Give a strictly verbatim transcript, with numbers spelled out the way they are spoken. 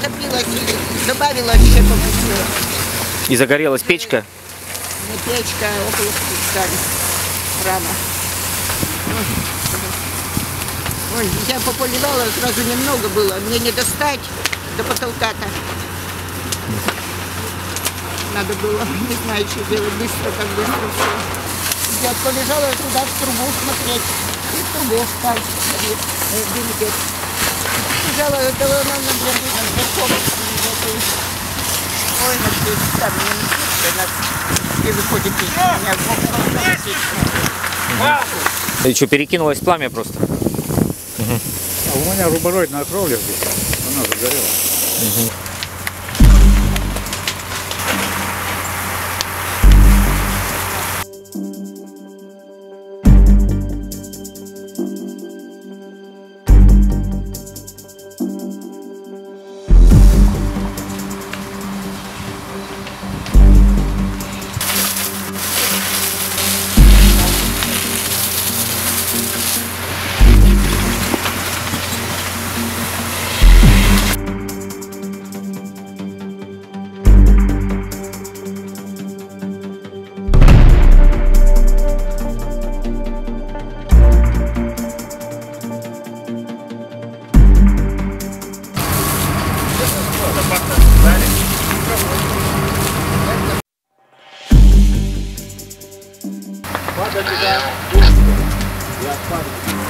затопилась и добавила еще попустила. И загорелась печка? Не печка, а около там рама. Ой, я пополивала, сразу немного было, мне не достать до потолка-то. Надо было, не знаю, что делать, быстро, как быстро все. Я полежала туда в трубу смотреть, и в трубу встать, билетик. Лежала, это она на верхом. Ой, надеюсь, там не выходит печка, у меня в печка. И что, перекинулось пламя просто? Угу. А у меня рубороидная кровля здесь, она загорела. Угу. Падали, да, я падаю.